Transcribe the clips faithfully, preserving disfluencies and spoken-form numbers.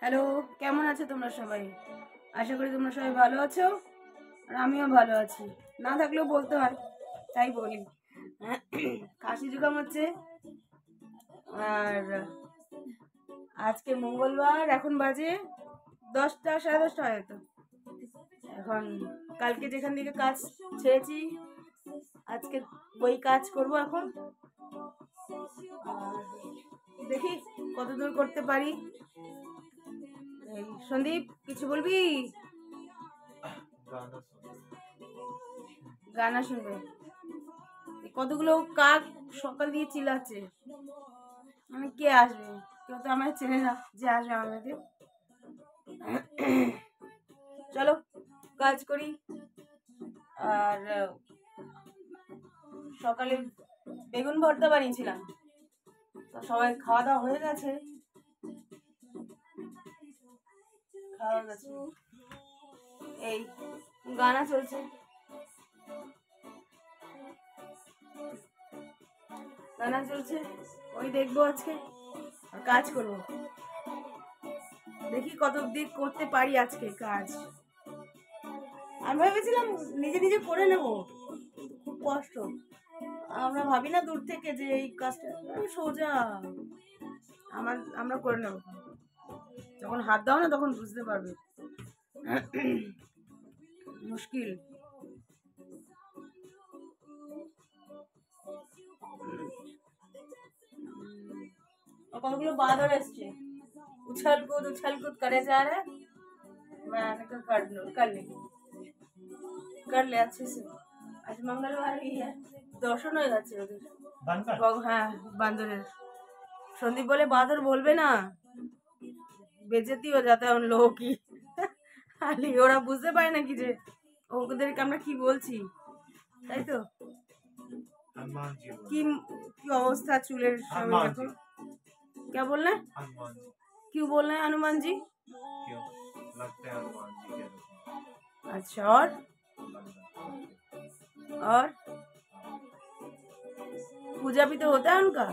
Hello, কেমন আছো তোমরা সবাই? আশা করি তোমরা সবাই ভালো আছো, আর আমিও ভালো আছি। না থাকলেও বলতে হয়, তাই বলি। কাশি জুকাম হচ্ছে, আর আজকে মঙ্গলবার, এখন বাজে দশটা সাড়ে দশটা হয়তো। এখন কালকে যেখান থেকে কাজ ছেড়েছি, আজকে ওই কাজ করব এখন। দেখি কতদূর করতে পারি। সন্দীপ, কিছু বলবি? গানা শুনবে? কতগুলো কাক সকাল দিয়ে চিল্লাচ্ছে, মানে কে আসবে? কেউ তো আমার চেনে না যে আসবে আমার বাড়িতে। চলো কাজ করি। আর সকালে বেগুন ভর্তা বানিয়েছিলাম, তো সবাই খাওয়া দাওয়া হয়ে গেছে। খাওয়া গেছে, এই গানা চলছে, গানা চলছে, ওই দেখবো আজকে আর কাজ করবো। দেখি কত অব্দি করতে পারি আজকে কাজ। আমি ভেবেছিলাম নিজে নিজে করে নেব, খুব কষ্ট। আমরা ভাবি না দূর থেকে যে এই কাজটা সোজা, আমার আমরা করে নেব। যখন হাত দাও না তখন বুঝতে পারবে মুশকিল। কতগুলো বাদর এসছে, उछल कूद उछल कूद करे जा रहा है। मैंने कहा कर लो, कर ले कर ले अच्छे से। आज मंगलवार ही है, दर्शन হয়ে যাচ্ছে ওদের। হ্যাঁ, বান্দরের। সন্দীপ বলে বাদর বলবে না, বেজেতি হয়ে যাতে উন লোক কি। আলি ওরা বুঝতে পারে নাকি যে ওদেরকে আমরা কি বলছি, তাই তো? কি কি অবস্থা চুলের সব দেখো। क्या बोलना है? क्यों बोल रहे हैं हनुमान जी? क्यों लगते हैं हनुमान जी के? अच्छा, और और पूजा भी तो होता है उनका।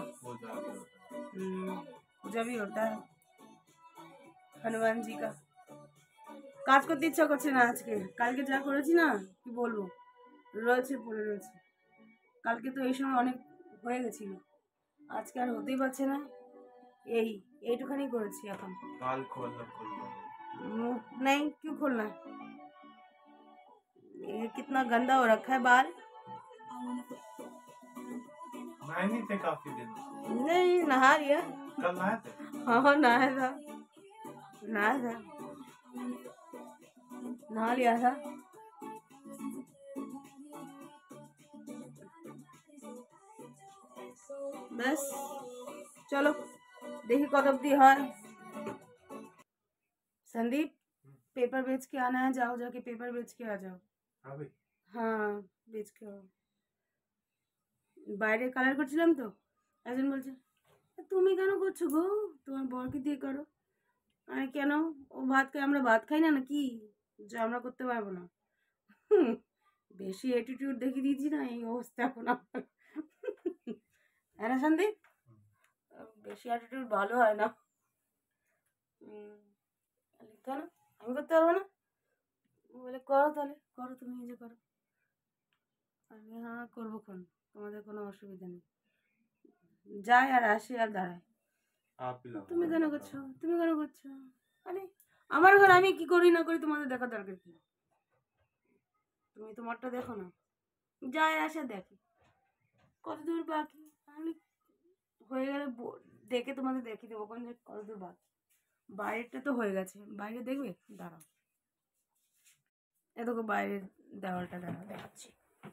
पूजा भी होता है हनुमान जी का। কাজ করতে ইচ্ছা করছে না আজকে। কালকে যা করেছি না, কি বলবো, রয়েছে পড়ে রয়েছে। কালকে তো এই সময় অনেক হয়ে গেছিল, আজকে আর হতেই পারছে না। এই এইটুখানি করেছি এখন। কাল खोलना खोलना नहीं, क्यों खोलना है? ये कितना गंदा हो रखा है बाल। नहीं थे काफी दिन। नहीं, नहा लिया। कल नहाए थे? हाँ नहाया था, नहाया था, नहा लिया था। बस चलो देखी कत अब्दी है। संदीप, पेपर बेच के आना है, जाओ जाके पेपर बेच के आ जाओ। अभी? हाँ बेच के आओ। বাইরে কালার করছিলাম তো, একজন বলছে তুমি কেন করছো গো, তোমার বরকে দিয়ে করো। আমি কেন, ও ভাত খাই, আমরা ভাত খাই না নাকি যে আমরা করতে পারবো না? বেশি অ্যাটিটিউড দেখিয়ে দিয়েছি না, এই অবস্থা এখন আমার। হ্যাঁ না সন্দীপ, বেশি অ্যাটিটিউড ভালো হয় না। কেন আমি করতে পারবো না? বলে করো তাহলে, করো তুমি নিজে করো। আমি হ্যাঁ করবো, কোন তোমাদের কোনো অসুবিধা নেই। যায় আর আসে আর দাঁড়ায়, তুমি কেন করছো, তুমি কেন করছো? আরে আমার ঘর, আমি কি করি না করি তোমাদের দেখা দরকার কি? তুমি তোমারটা দেখো না, যায় আসে দেখে কত দূর বাকি। আমি হয়ে গেলে দেখে তোমাদের দেখিয়ে দেবো কোন যে কত দূর বাকি। বাইরেরটা তো হয়ে গেছে, বাইরে দেখবে, দাঁড়াও। এ দেখো বাইরের দেওয়ালটা দেখা দেখাচ্ছি।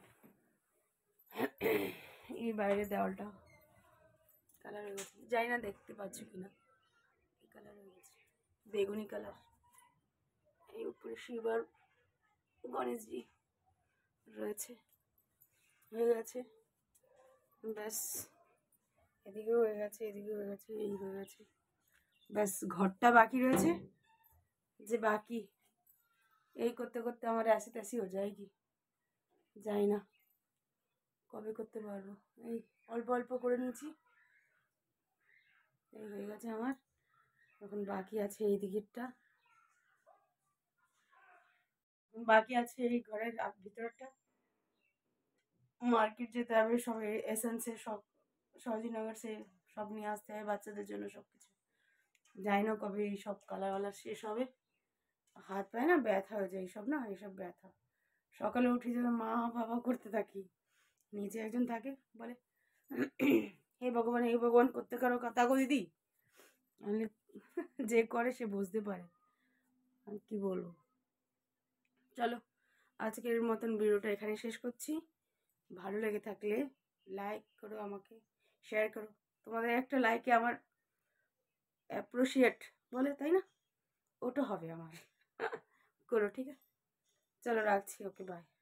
এই বাইরের দেওয়ালটা কালার হয়ে গেছে, জানি না দেখতে পাচ্ছ কিনা, এই কালার হয়ে গেছে, বেগুনি কালার। এই উপরে শিব আর গণেশজি রয়েছে, হয়ে গেছে। ব্যাস এদিকেও হয়ে গেছে, এদিকেও হয়ে গেছে, এই হয়ে গেছে। ব্যাস ঘরটা বাকি রয়েছে, যে বাকি এই করতে করতে আমার অ্যাসি ট্যাসি হয়ে যায় কি যাই না, কবে করতে পারবো। এই অল্প অল্প করে নিয়েছি, এই হয়ে গেছে আমার। এখন বাকি আছে এই দিকেরটা, বাকি আছে এই ঘরের ভিতরটা। মার্কেট যেতে হবে, সব এসেন্সের সব সহজিনগর সে সব নিয়ে আসতে হবে বাচ্চাদের জন্য সব কিছু। যাই না কবে এই সব কালার ওয়ালার শেষ হবে। হাত পায়ে না ব্যথা হয়ে যায় এইসব, না এইসব ব্যথা। সকালে উঠে যাবে মা বাবা করতে থাকি, নিচে একজন থাকে বলে হে ভগবান হে ভগবান করতে কারো কথা গো দিদি। আমি যে করে সে বুঝতে পারে, আমি কি বলবো। চলো আজকের মতন ভিডিওটা এখানে শেষ করছি। ভালো লেগে থাকলে লাইক করো, আমাকে শেয়ার করো। তোমাদের একটা লাইকে আমার অ্যাপ্রিসিয়েট বলে, তাই না? ওটা হবে আমার। করো, ঠিক আছে? চলো রাখছি, ওকে বাই।